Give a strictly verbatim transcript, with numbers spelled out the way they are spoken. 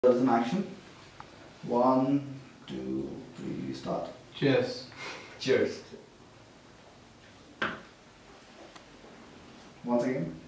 There's an action. One, two, three, start. Cheers. Cheers. Once again.